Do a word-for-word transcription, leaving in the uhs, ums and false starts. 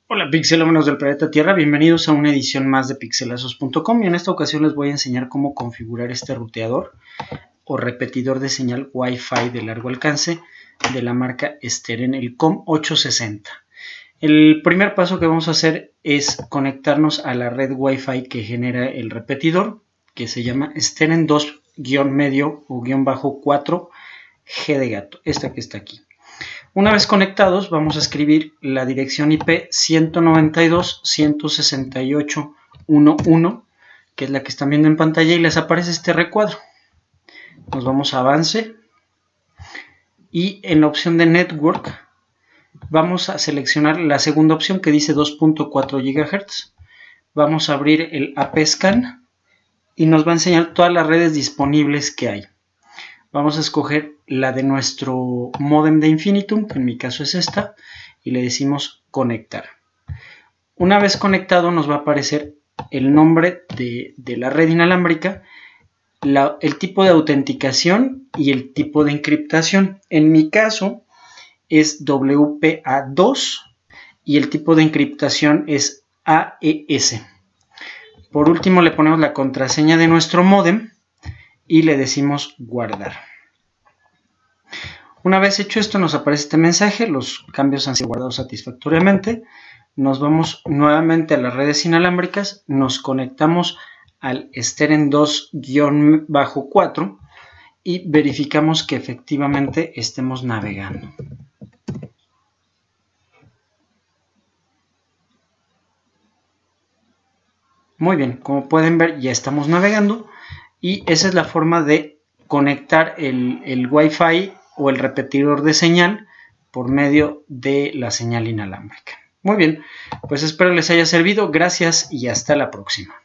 Hola pixelómanos del planeta Tierra, bienvenidos a una edición más de pixelazos punto com y en esta ocasión les voy a enseñar cómo configurar este ruteador o repetidor de señal Wi-Fi de largo alcance de la marca Steren, el COM ochocientos sesenta. El primer paso que vamos a hacer es conectarnos a la red Wi-Fi que genera el repetidor, que se llama Steren dos medio o guión bajo cuatro G de gato, esta que está aquí. Una vez conectados, vamos a escribir la dirección I P ciento noventa y dos punto ciento sesenta y ocho punto once, que es la que están viendo en pantalla, y les aparece este recuadro. Nos vamos a avance y en la opción de Network vamos a seleccionar la segunda opción que dice dos punto cuatro gigahertz. Vamos a abrir el A P Scan y nos va a enseñar todas las redes disponibles que hay. Vamos a escoger la de nuestro módem de Infinitum, que en mi caso es esta, y le decimos conectar. Una vez conectado nos va a aparecer el nombre de, de la red inalámbrica, la, el tipo de autenticación y el tipo de encriptación. En mi caso es W P A dos y el tipo de encriptación es A E S. Por último le ponemos la contraseña de nuestro módem y le decimos guardar. Una vez hecho esto nos aparece este mensaje, los cambios han sido guardados satisfactoriamente. Nos vamos nuevamente a las redes inalámbricas, nos conectamos al Steren dos guión bajo cuatro y verificamos que efectivamente estemos navegando. Muy bien, como pueden ver ya estamos navegando y esa es la forma de conectar el, el Wi-Fi o el repetidor de señal por medio de la señal inalámbrica. Muy bien, pues espero les haya servido, gracias y hasta la próxima.